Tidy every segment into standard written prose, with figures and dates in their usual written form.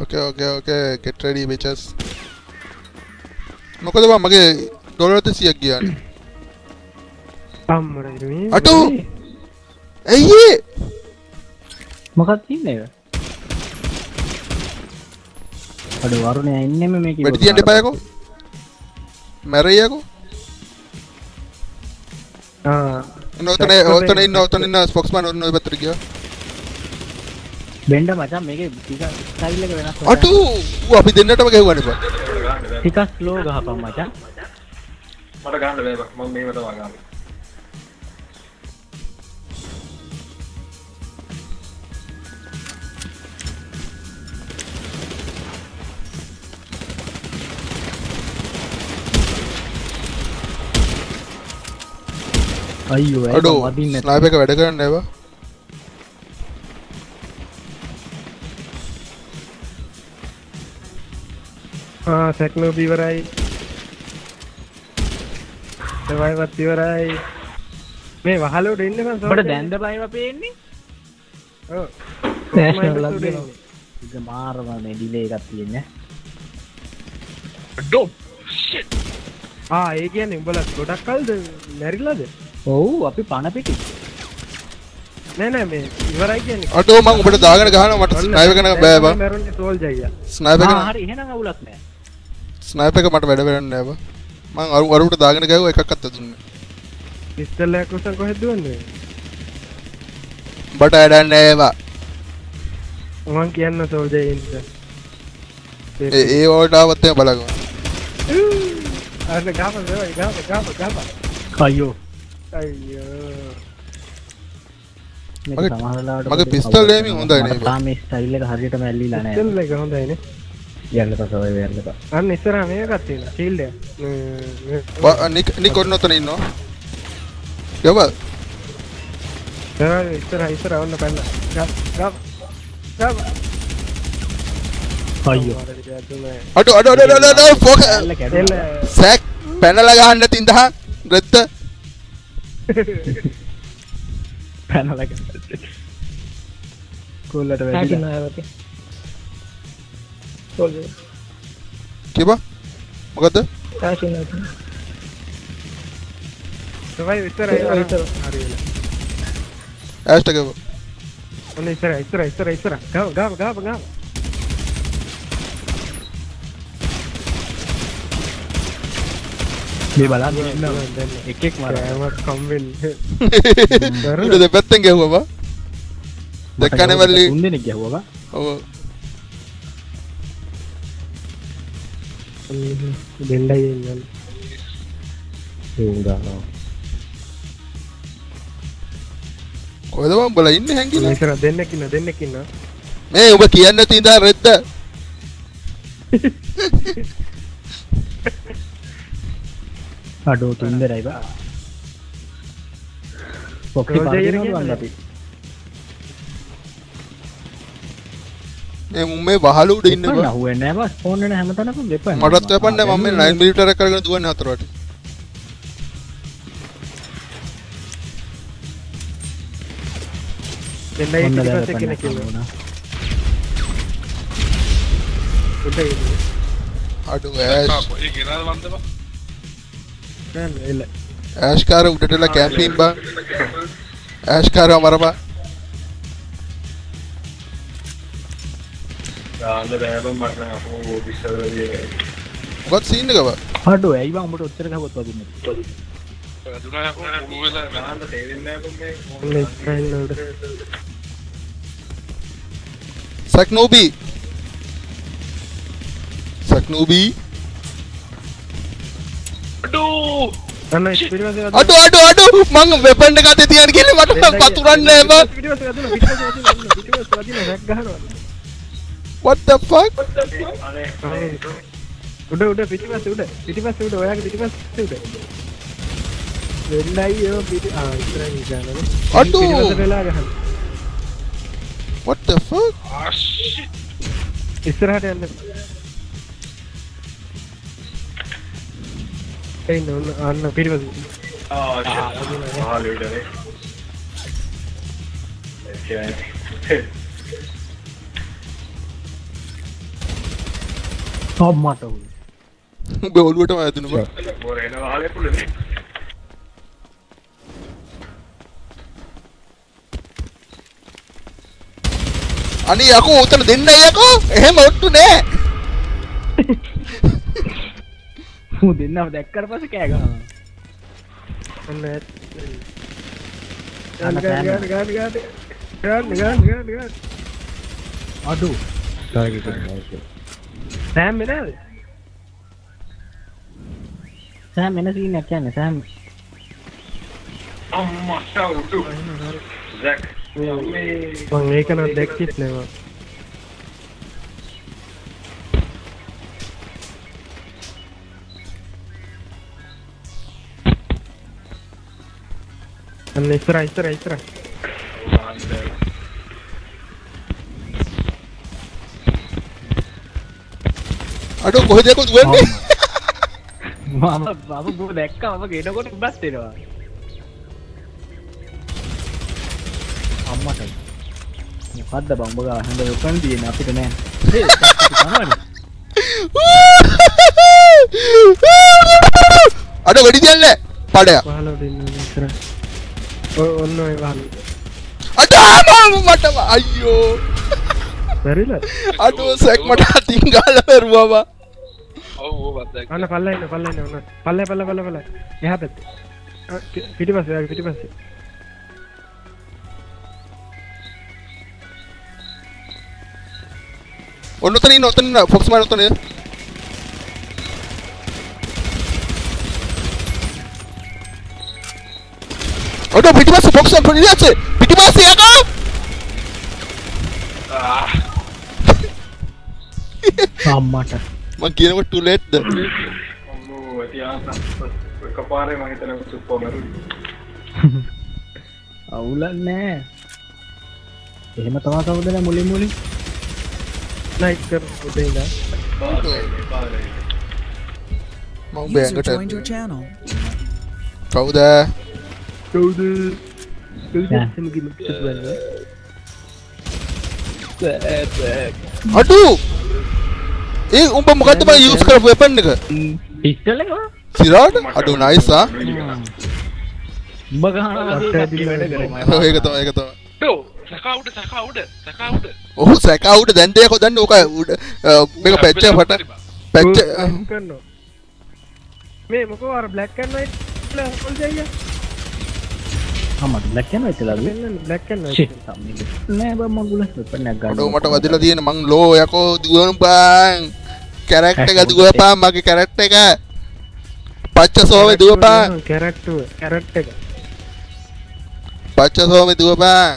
Okay. Get ready, bitches. මොකද බං මගේ ඩොලර් 300ක් ගියානේ. අම්මර ඉරමි. අටු. ඇයි ඒ? මොකක්ද තියන්නේ ඒක? අඩ වරුණේ ඉන්නෙම මේකේ. වැඩි තියන්න එපා යකෝ. මැරෙයියකෝ. ඔතන ඉන්න ස්පොක්ස්මන් ඔන්න ඔය පැත්තට ගියා. බෙන්ඩ මචං මේකේ ටික ස්ටයිල් එක වෙනස් වෙනවා. අටු අපි දෙන්නටම ගැහුවානේ බං. ටිකක් ස්ලෝ ගහපන් මචං. මට ගන්න බෑ බං. මම මේව තමයි ගන්න. අයියෝ ඒක වදින්න නැත්. ස්නයිපර් එක වැඩ කරන්නේ නැහැ බං. සැක්නෝ ඉවරයි. සර්වයිවත් ඉවරයි. මේ වහලෝට ඉන්න බං. ඔබට දැන්ද බයිව පේන්නේ? ඔව්. නෑෂනල් ලබ් දෙනවා. ඉත මාරවනේ ඩිලේ එකක් තියෙන්නේ. Drop shit. ඒ කියන්නේ උඹලා ගොඩක් කල්ද මැරිලාද? ඔව් අපි පණ පිටි. නෑ මේ ඉවරයි කියන්නේ. අටෝ මම උඹට දාගෙන ගහනවා මට ස්නයිපර් එක බෑ බං. මැරුන්නේ සෝල්ජර් අයියා. ස්නයිපර් එක හරි එහෙනම් අවුලක් නෑ. ස්නයිපර් එක මට වැඩ කරන්නේ නැහැ බං. මං අරුට දාගෙන ගහුවා එකක්වත් දුන්නේ. පිස්තල් එකක් උස්සන් කොහෙද දුවන්නේ? බට වැඩන්නේ ඒවා. මං කියන්න සෝල්ජර් ඉන්න. ඒ වලට ආවත් එහෙම බලගන්න. අර ගාපන් වෙයි ගාපන්. අයියෝ. මගේ පිස්තල් එමින් හොඳයි නේ. තාම මේ ස්ටයිල් එක හරියටම ඇල්ලිලා නැහැ. පිස්තල් එක හොඳයි නේ. යන්න පස්සේ ඔය යන්නපා. අන්න ඉස්සරහා මේකක් තියෙනවා. ෂීල්ඩ් එක. නික් ඔන්න ඔතන ඉන්නවා. යවල්. ඉස්සරහා ඔන්න පැන්න. ගාප. අයියෝ. අඩෝ ෆෝක සැක් පැනලා ගහන්න තින්දහ රෙද්ද පැනලා ගහන්න කොල්ලට වැඩි නෑ කිබා මොකද සවයි ඉස්සරහා හරියලා ඇස්ට ගව ඔන්න ඉස්සරහා ගාප මේ බලන්න ඉන්නවා එකෙක් මරනවා කම්බෙන්නේ උඩ දෙපැත්තෙන් ගැහුවා බා දෙකනේ වලි තුන් දෙනෙක් ගැහුවා බා ඔව් දෙන්නයි ඉන්නේ උංගානවා කොහෙද බං බලා ඉන්නේ හැංගිලා ඉස්සර දෙන්නෙක් ඉන්න මේ ඔබ කියන්න තින්දා රෙද්ද අඩෝ තුන්දරයි බා පොක්ටි පාදිනවා අපි මේ මුම්මේ වහල උඩ ඉන්න බා අහුවෙන්නේ නැහැ බා ෆෝන් එක හැමතැනම දෙපා මටත් වෙපන්නේ මම මේ 9 මිලිටර් එක කරගෙන දුවන්නේ හතරට දෙන්නයි ඊපස්සේ කෙනෙක් ඉන්නවා උඩ ඉන්නේ අඩෝ ඇෂ් ඒ ගෙනාද වන්ද බා ඇෂ් කාර උඩටලා කැම්පින් බා ඇෂ් කාර මරපා ගාන්න බෑ බං මට නෑ අපෝ පිස්සදලා මොකක්ද සීන් එක බා අඩෝ ඇයි බං උඹට ඔච්චර ගහුවත් වදින්නේ දුනා අපෝ ඌවෙලා ගාන්න තේරෙන්නේ නෑ බං මේ සක්නෝබි අඩෝ මං වෙපන් එක අතේ තියන්න කියලා මට පතුරන්නේ නෑ බං what the fuck උඩ පිටිපස්සේ ඔයාගේ පිටිපස්සේ උඩ වෙන්නයියෝ ඉස්සරහින් ගන්නනේ අඩෝ පිටිපස්සේ වෙලා ගහන්න what the fuck ඉස්සරහට යන්න එන්න අන්න පිටිපස්සේ හාලුඩනේ අම්මට උ. උඹ ඔළුවටම වැදුණා බා. බොර එන වහලේ පුළනේ. අනේ යකෝ උතන දෙන්නයි යකෝ. එහෙම ඔට්ටු නෑ. මු දෙන්නව දැක්කට පස්සේ කෑ ගහනවා. ඔන්න ගාන අඩු. සෑම් මෙනද? සෑම් එන සීන් එක කියන්නේ සෑම් අම්මා ෂවුටු. ජැක්. මම ඒක නම් දැක්කෙත් නෑ. අන්න ඉස්සර අඩෝ කොහෙද යකෝ දුවන්නේ? මම බෝ දැක්කා මම ගෙනකොට උඹත් එනවා අම්මට මොකද්ද බං උඹ ගා හඳ උකන් තියෙන අපිට නෑ අඩෝ වෙඩි තියන්නේ පඩයක් වහලා දෙන්න ඉස්සර ඔන්න ඔය වහලා අඩෝ මට අයියෝ බැරිලා අඩෝ සෙක් මට අතින් ගාලා දරුවා බා ඔව් ඔව් බද්දක්. අන්න පල්ලා ඉන්න ඔන්න පල්ලා එහා පැත්තේ පිටිපස්සේ ඔන්න ෆොක්ස් මාර ඔතන අඩෝ පිටිපස්සේ ෆොක්ස් අන් පොඩි පිටිපස්සේ යකෝ අම්මට මං කියනකොට too late ද අම්මෝ තියාස එකපාරේ මම හිතනවා සුප්පෝ මරුයි. අවුලක් නෑ එහෙම තමයි කවුද මුලින් ලයික් කර උදේ ඉඳලා මම බෑගට කවුද සමගින් පිටුවන්නේ අඩු ඒ උඹ මොකද්ද මම යූස් කරපු වෙපන් එක පිස්ටල් එක සිරාට අඩු නයිස් ආ උඹ ගහනවා වැඩ කරේ ඒක තමයි ඩෝ සකා උඩ. ඔහු සැකවුඩ දැන් දෙයක දන්න ඕක උඩ මේක පැච්ච පට පැච්ච කරනවා මේ මොකෝ අර බ්ලැක් ඇන්ඩ් වයිට් කියලා හොල් දෙයිය අම්මට බ්ලැක් ඇන්ඩ් වයිට් ලාද බ්ලැක් ඇන්ඩ් ෂිට් වයිට් නෑ බං මං ගුලස් පෙන්නක් ගන්න අඩෝ මට වදිලා තියෙන මං ලෝ යකෝ දුවන බං කැරක්ටර් එක දුවපන් මගේ කැරක්ටර් එක පච්ච සෝමේ දුවපන් කැරට් එක පච්ච සෝමේ දුවපන්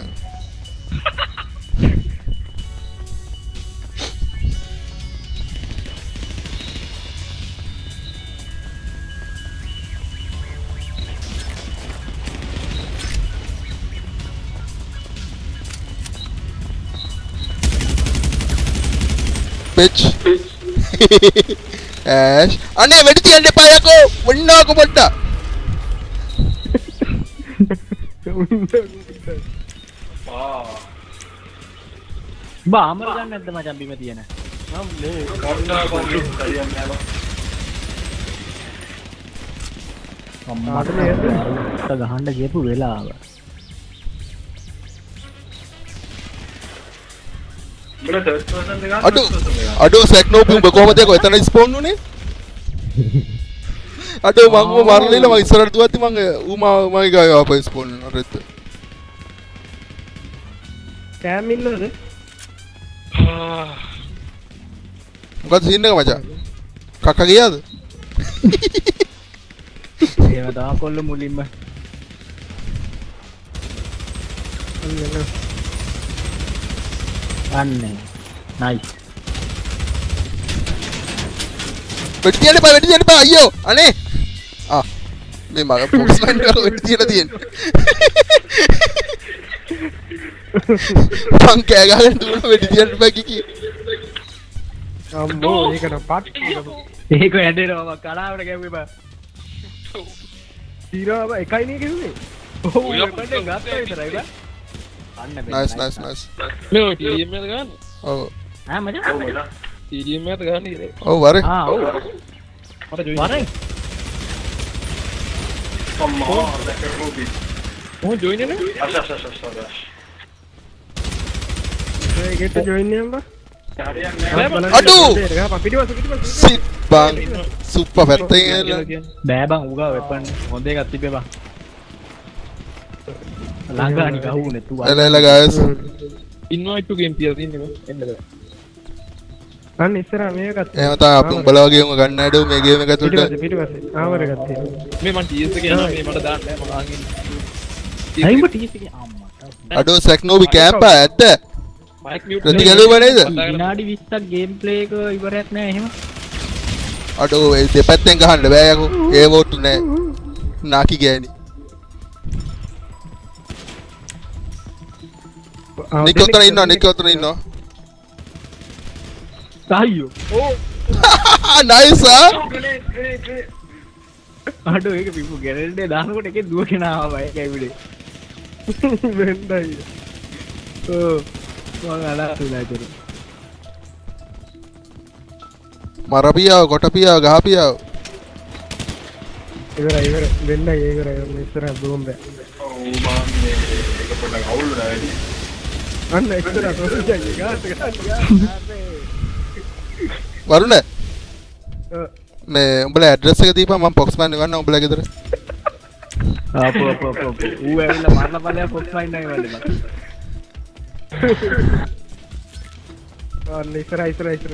bitch Ash අනේ වෙඩි තියන්න එපා යකෝ වන්නවක පොඩ්ඩක් බාමර ගන්න නැද්ද මචං බිම තියෙන මම මේ කවුන්ටර් කොම්ප්ලීට් හරියන්නේ නැහැ. අම්මට ගහන්න ගියපු වෙලාව උඹලා තර්ඩ් පර්සන් දෙක අඩෝ සැක්නෝ උඹ කොහමද ඒක එතන ස්පෝන් උනේ අඩෝ මම මරලිලා මම ඉස්සරහට දුවද්දි මම මම ගාව ආපහු ස්පෝන් වෙනවා රෙත් කෑම් ඉන්නවද මොකද සීන් එක මචං කක්ක ගියාද ඒව තමයි කොල්ල මුලින්ම අන්නේ නයිස් වෙඩි තියන්න එපා අයියෝ අනේ ආ මේ මගේ බොක්ස් මෑන් එක වෙඩි තියලා තියෙන්නේ මං කෑ ගහගෙන දුවන වෙඩි තියන්න එපා කිකි අම්මෝ ඒක නම් පාට් ඒක ඇඬෙනවා කලාවට ගැව්වේ බා ඊරාව එකයි නේ කිව්වේ ඔව් වෙපන්ට ගත්තා විතරයි බා අන්න නයිස් මේ ඔය ටීම් එක ගන්න. ඔව් මචං TDM එකට ගහන්න ඉතින්. ඔව් වරේ. ආ ඔව් මට ජොයින්. වරෙන් අම්මා දැක්ක රූපී. මොහොත ජොයින් එන්නේ? අශ. ඒ ගෙට ජොයින් නියම්බා හරියන්නේ නැහැ. අඩු ගහපන් පිටිපස්ස සිත් බං සුප්පර් පැත්තෙන් එන්න. බෑ බං උගා වෙපන් හොඳ එකක් තිබ්බේ බං ළඟානි ගහුනේ තු එල guys. invite to game තියලා තින්නේ බං. එන්න බෑ. අන්න ඉස්සරහ මේකත් එහෙම තමයි අපි උඹලා වගේ උඹ ගන්න හැදුව මේ ගේම් එක ඇතුළට. පිටිපස්සේ ආවර එකක් තියෙනවා මේ මං TS එක යනවා මේ මට දාන්න බෑ මම අහන් ඉන්නේ. අයිඹ ටීස් එකේ අම්මා අඩෝ සැක්නෝබි කැම්පා ඇත්ත. මයික් මියුට් රෙදි ගැලුවා නේද? විනාඩි 20ක් ගේම් ප්ලේ එක ඉවරයක් නෑ එහෙම අඩෝ ඒ දෙපැත්තෙන් ගහන්න බෑ යකෝ. ඒ වෝට් නෑ. නාකි ගෑණි. නිකෝතර ඉන්නවා. අයියෝ නයිස් ආ. අඩෝ ඒක පිපු ගැරෙන්නේ දානකොට එකේ දුවගෙන ආවා ඒකයි විඩේ වෙන්නයි ඕ මම අලාතුලා ඉතින් මරපියාව කොටපියාව ගහපියාව. ඉවරයි වෙන්නයි ඉවරයි ඉස්සරහ බෝම්බ ඔව් මම මේක පොඩ්ඩක් අවුල් වුණා වැඩි. අන්න ඉස්සරහ තොරජගේ ගාත වරුණ මේ උඹලා ඇඩ්‍රස් එක දීපන් මම පොක්ස් මෑන් ගන්න උඹලා ගෙදර. අපෝ ඌ ඇවිල්ලා මරලා බලයා පොක්ස් මයින් නෑ වලේ බං අන්න ඉස්සරහ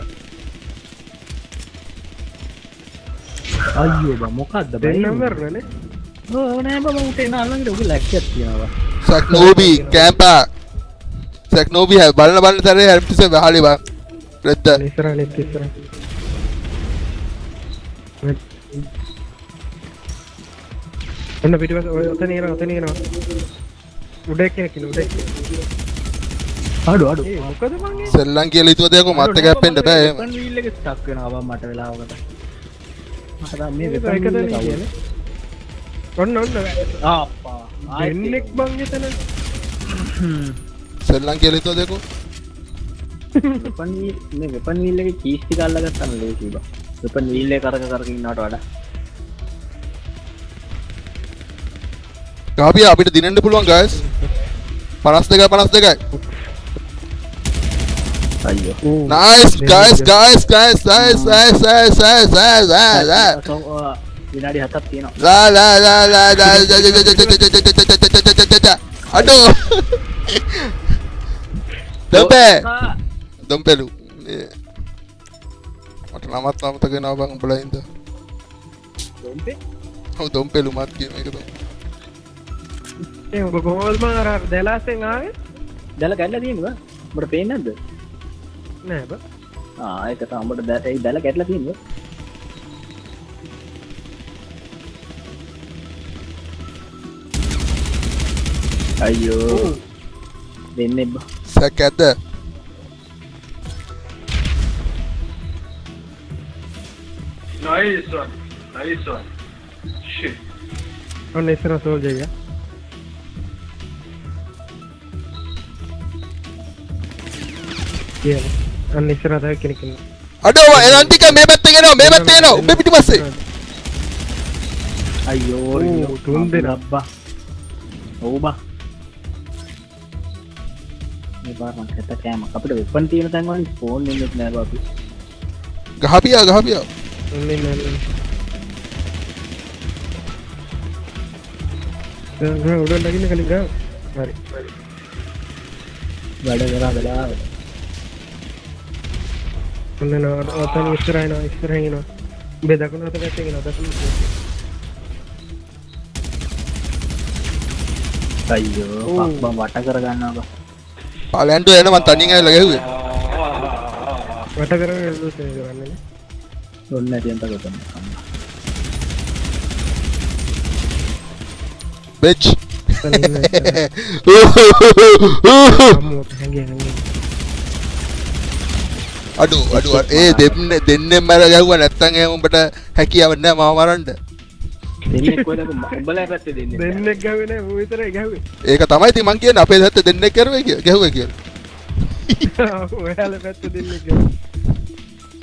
අයියෝ බං මොකද්ද බං දෙන්නම් වරනේ ඕ නෑ බං උට එන අල්ලංගිට උගේ ලැක්චර් තියනවා සැක්නෝබි කැම්පා. සැක්නෝබි බලන තරේ හැම්ටිසේ වහලි බං. රෙද්ද. ඉස්සරහ ඔන්න පිටිපස්ස ඔය ඔතන එනවා උඩ කෙනෙක් ඉන්නේ අඩු ඒ මොකද මං ඒ සෙල්ලම් කියලා හිතුවද යකෝ මත් එක හැප්පෙන්න බෑ එහෙම. වෙපන් වීල් එක ස්ටක් වෙනවා බං මට වෙලාවකට මට දැන් මේ මේක වෙපන් වීල් එක කියන්නේ ඔන්න ආප්පා දෙන්නෙක් බං එතන සෙල්ලම් කියලා හිතුවද යකෝ. වෙපන් වීල් එකේ කීස් ටික අල්ලගත්තාම ලේසි බං වෙපන් වීල් එක කරක ඉන්නවට වඩා ගහපියා අපිට දිනෙන්න පුළුවන් guys. 52. අයියෝ Nice guys. විනාඩි 7ක් තියෙනවා La. අඩෝ. දොම්පෙලු. මට නමත් අමතක වෙනවා බං උඹලා ඉඳ. දොම්පේ ඔව් දොම්පෙලු මත් කියන එක තමයි. ඒ ඔබ කොහොමද මං අර දැලාසෙන් ආවේ දැල කැඩලා තියෙනවා උඹට පේන්නේ නැද්ද නෑ බං ඒක තමයි උඹට දැල කැඩලා තියෙනවා අයියෝ දෙන්නේ බං සැක ඇද්ද? Nice one. Shit. ඔන්න ඉස්සරහ සෝල්ජර් එක කියලා අන්න ඉස්සරහ තව කෙනෙක් ඉන්නවා අඩෝ එනන් ටික මේ පැත්තේ එනවා උඹ පිටිපස්සේ. අයියෝ තුන් දෙනා අබ්බා ඔව් බං මේ පාර මං කැත කෑම අපිට වෙපන් තියෙන තැන් වලින් ෆෝන් එන්නේ නැහැ බා අපි ගහපියා. ඔන්න ඉන්න උඩ නගින්න කලින් ගා හරි වැඩ කරා වෙලා ඔන්න ඔතන ඉස්සරහින් එනවා උඹ දකුණු අත පැත්තෙන් එනවා දකුණු අයියෝ බං වට කර ගන්නවා බං පාලයන්ට එන මං තනියෙන් ඇවිල්ලා ගැහුවේ. වට කරගෙන එළුත් කරන්නේ ඔන්න නැති අන්ත ගොතන bitch. අම්මෝ හැංගේ අඩු ඒ දෙන්නෙන් මර ගැහුවා නැත්තම් එහෙම උඹට හැකියාවක් නැහැ මාව මරන්න. දෙන්නෙක් කොහෙද උඹලා පැත්තේ දෙන්නේ දෙන්නෙක් ගාවේ නෑ ඌ විතරයි ගාවේ ඒක තමයි ඉතින් මං කියන්නේ අපේ පැත්තේ දෙන්නෙක් කරුවේ කියලා ගැහුවේ කියලා. ඔයාලා පැත්තේ දෙන්නෙක් ගාවේ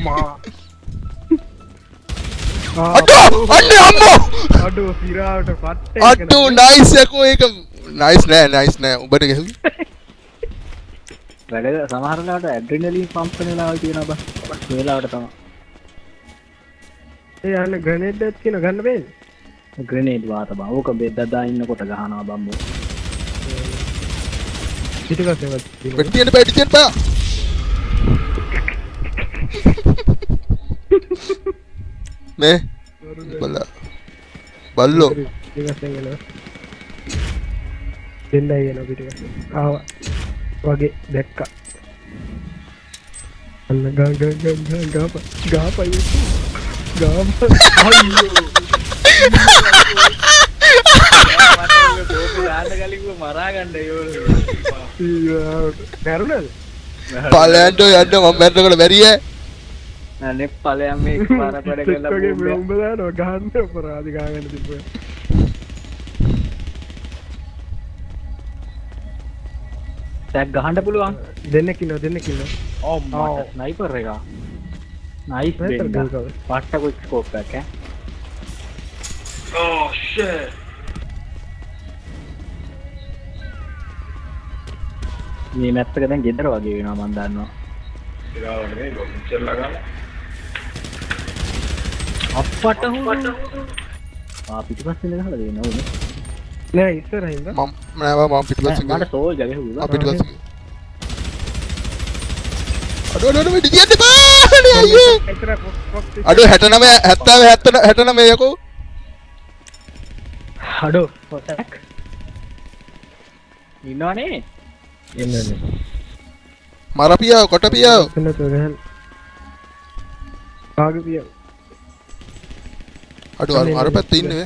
අම්මා අඩෝ අම්මෝ අඩෝ සිරාවට පට්ටේ අඩෝ නයිස් යකෝ ඒක නයිස් නෑ උඹට ගැහුවේ වැඩ සමහර වෙලාවට ඇඩ්‍රිනලින් පම්ප් වෙන වෙලාවල් තියෙනවා බා. ඒ වෙලාවට තමයි. ඒ යන්නේ ග්‍රනේඩ් එකක් තියෙන ගන්න බෑනේ. ග්‍රනේඩ් වාත බා. ඕක බෙදදා ඉන්නකොට ගහනවා බම්බෝ. පිටිපස්සේ පිටියෙන් බා මේ බල්ලෝ පිටිපස්සේ යනවා. දෙන්නයි යනවා පිටිපස්සේ. ආවා. වගේ දැක්කා. අන්න ගාපා අයියෝ මරා ගන්න දැරුණද? පලයන්ට යන්න මම මැරෙනකොට බැරිය අනේ ඵලයන් මේ පාර වැඩ කරලා උඹ දානවා ගහන්න අපරාධ ගාගෙන තිබ්බා. ටැග් ගහන්න පුළුවන්. දෙන්නෙක් ඉන්නවා. ඕ මට ස්නයිපර් එක. නයිස් බෙන්ඩ. පට්ට කුයික් ස්කෝප් එකක් ඈ. Oh shit. මේ මැප් එක දැන් ගෙදර වගේ වෙනවා මම දන්නවා. ඉතින් මේ ගොම්චල්ලා ගන්න. අප්පට හුරු. පිටිපස්සේ ඉඳලා ගහලා දෙනවා උනේ. නෑ ඉස්සරහින්ද? මම පිටිපස්සේ මට සෝල් ජගේ හුරු. පිටිපස්සේ අඩෝ වෙඩි තියන්න බෑ අයියේ අඩෝ 69 යකෝ අඩෝ පොටක් ඉන්නවනේ එන්නනේ මරපියව කොටපියව එන්න තෝරහන් ආගපියව අඩෝ අර පැත්තේ ඉන්නේ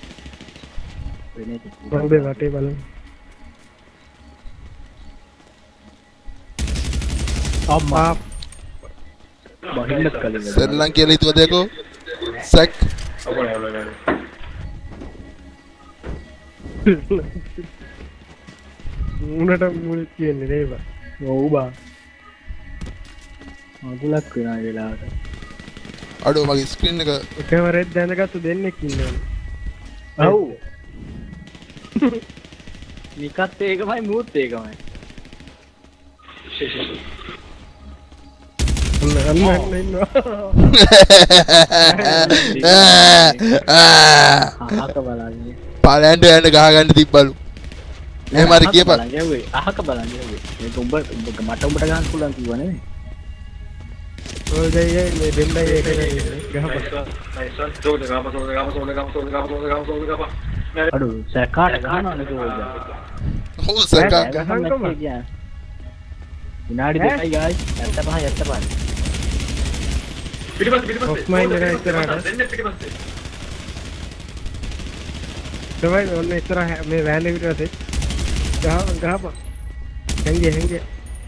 බම්බේ වටේ බලන්න අම්මා බහින්නත් කලින් සෙල්ලම් කියලා හිතුවද යකෝ සැක් උනට මුල් කියන්නේ නේද? ඔව් බා මගුලක් වෙනා වෙලාවට අඩෝ මගේ ස්ක්‍රීන් එක එකම රෙඩ් දැනගත්තු දෙන්නෙක් ඉන්නවනේ. ඔව් නිකත් ඒකමයි මූත් ඒකමයි අන්න ඉන්නවා. අහක බලන්නේ පලයන්ට යන්න ගහගන්න තිබ්බලු එහෙම හරි කියපන් අහක බලන්නේ මේක උඹ මට උඹට ගහන්න පුළුවන් කිව්වා නෙමෙයි ඔය දෙයියේ මේ දෙන්නයි ඒක ගහපන්. අඩු සැකාට ගහනවනේ කෝල්ද ඔව් සැකා විනාඩි 2යි ගායිස් 75 ඔෆ්මයින් එක ඉස්සරහට. දෙන්න පිටිපස්සේ. තමයි ඔන්න ඉස්සරහ මේ වෑන් එක විතරසේ. ගහපන්. හැංගේ.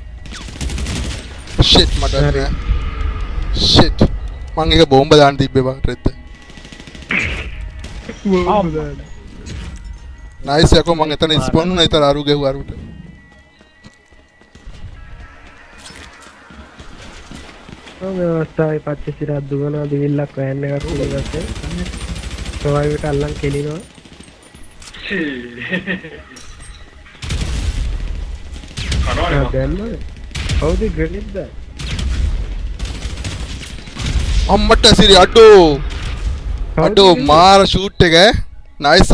shit මට නෑ shit මං එක බෝම්බ දාන්න තිබ්බේ බං රෙද්ද නයිස් යකෝ මං එතන ස්පෝන් වුණා ඒතර අරු ගෙව්වා අරුට මේ අවස්ථාවේ පච්ච සිරා දුවනවා දිවිල්ලක් වෑන් එකක් පිළිගත්තේ. ප්‍රොවයිවට අල්ලන් කෙලිනවා. දැන්ම කවුද ග්‍රෙනේඩ් දාන්නේ? අම්මට සිරි අඩෝ මාර ෂූට් එක නයිස්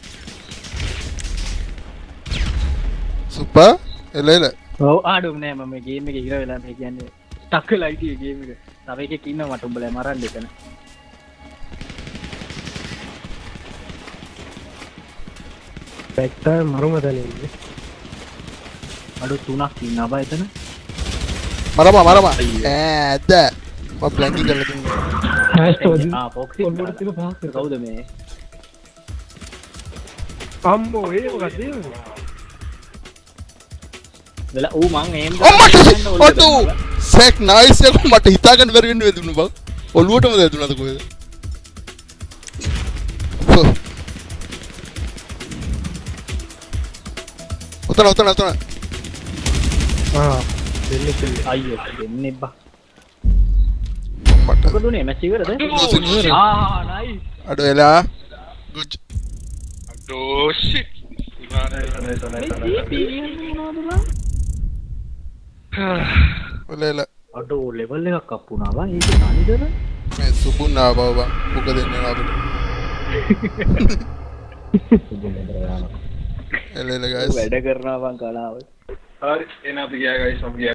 සුපර් එල ඔව් ආඩුම් නෑ මම ගේම් එකේ ඉර වෙලා මේ කියන්නේ ටක් වෙලා හිටියේ ගේම් එක. තව එකෙක් ඉන්නවා මට උඹලා මරන්න එතන. පැක්ටා මරුම දැනෙන්නේ. අඩු 3ක් ඉන්නවා බා එතන. මරම ඇද්ද මම ප්ලැන්කින් කරලා තින්නේ පොක්සි ඔල්ලුවට තිබ්බ පහක් කවුද මේ? අම්මෝ ඒ මොකද ඒ? වෙලා ඌ මං එම් ඔටෝ සෙක් නයිස් එක මට හිතා ගන්න බැරි වෙන්නේ දුන්නු බං ඔළුවටම දැදුනද කොහෙද උතන දෙන්නේ අයියෝ දෙන්නේ බා මොකද උනේ මැච් ඉවරද? නයිස්. අඩු වෙලා good අඩෝ shit ඔලෙලා අඩෝ ලෙවල් එකක් අප් වුණා බං. ඒක තනිකර මේ සුබුනා බව මොකද දෙන්නේ අපිට එලෙලා guys වැඩ කරනවා බං කලාව. හරි එන අපි ගියා guys මම ගියා